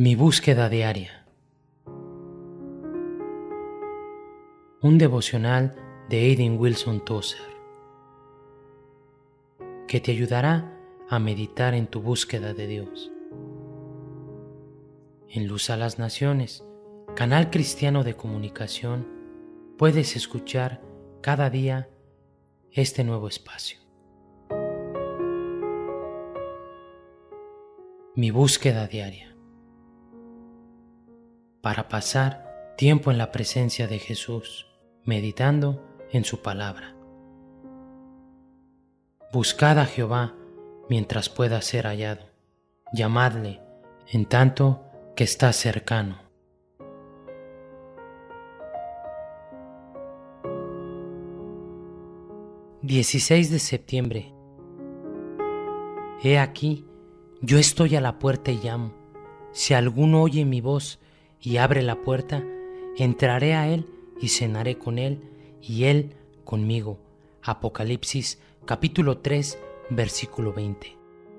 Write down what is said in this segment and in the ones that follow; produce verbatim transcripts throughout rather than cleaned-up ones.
Mi búsqueda diaria. Un devocional de Aidan Wilson Tozer que te ayudará a meditar en tu búsqueda de Dios. En Luz a las Naciones, canal cristiano de comunicación, puedes escuchar cada día este nuevo espacio. Mi búsqueda diaria. Para pasar tiempo en la presencia de Jesús, meditando en su palabra. Buscad a Jehová mientras pueda ser hallado, llamadle en tanto que está cercano. dieciséis de septiembre. He aquí, yo estoy a la puerta y llamo. Si alguno oye mi voz y abre la puerta, entraré a él y cenaré con él y él conmigo. Apocalipsis capítulo tres, versículo veinte.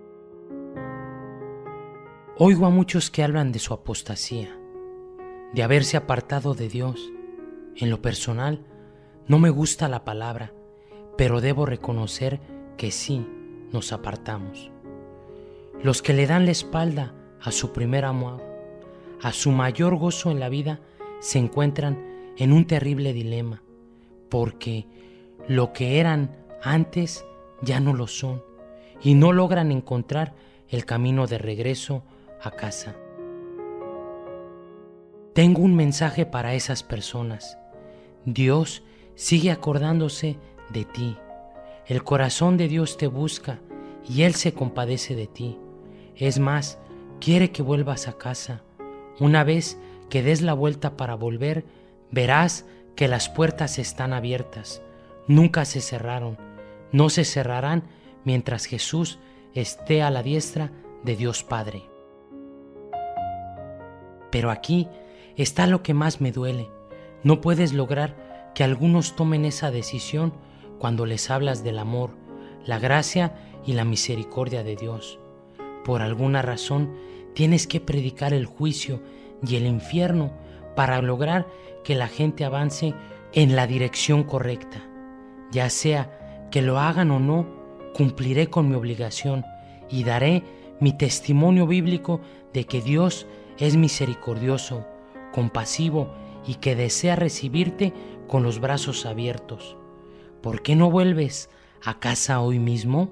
Oigo a muchos que hablan de su apostasía, de haberse apartado de Dios. En lo personal, no me gusta la palabra, pero debo reconocer que sí nos apartamos. Los que le dan la espalda a su primer amor, a su mayor gozo en la vida, se encuentran en un terrible dilema, porque lo que eran antes ya no lo son y no logran encontrar el camino de regreso a casa. Tengo un mensaje para esas personas. Dios sigue acordándose de ti. El corazón de Dios te busca y Él se compadece de ti. Es más, quiere que vuelvas a casa. Una vez que des la vuelta para volver, verás que las puertas están abiertas. Nunca se cerraron. No se cerrarán mientras Jesús esté a la diestra de Dios Padre. Pero aquí está lo que más me duele. No puedes lograr que algunos tomen esa decisión cuando les hablas del amor, la gracia y la misericordia de Dios. Por alguna razón, tienes que predicar el juicio y el infierno para lograr que la gente avance en la dirección correcta. Ya sea que lo hagan o no, cumpliré con mi obligación y daré mi testimonio bíblico de que Dios es misericordioso, compasivo y que desea recibirte con los brazos abiertos. ¿Por qué no vuelves a casa hoy mismo?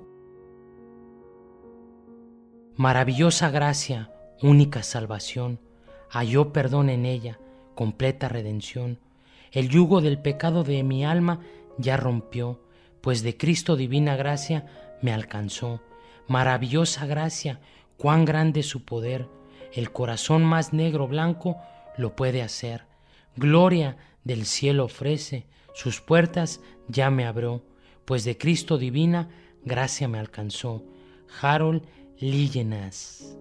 Maravillosa gracia, única salvación, halló perdón en ella, completa redención. El yugo del pecado de mi alma ya rompió, pues de Cristo divina gracia me alcanzó. Maravillosa gracia, cuán grande su poder, el corazón más negro blanco lo puede hacer. Gloria del cielo ofrece, sus puertas ya me abrió, pues de Cristo divina gracia me alcanzó. Harold Lígenas.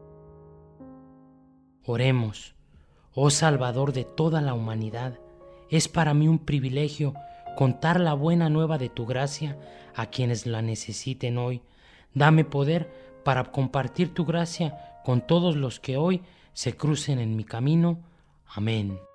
Oremos. Oh Salvador de toda la humanidad, es para mí un privilegio contar la buena nueva de tu gracia a quienes la necesiten hoy. Dame poder para compartir tu gracia con todos los que hoy se crucen en mi camino. Amén.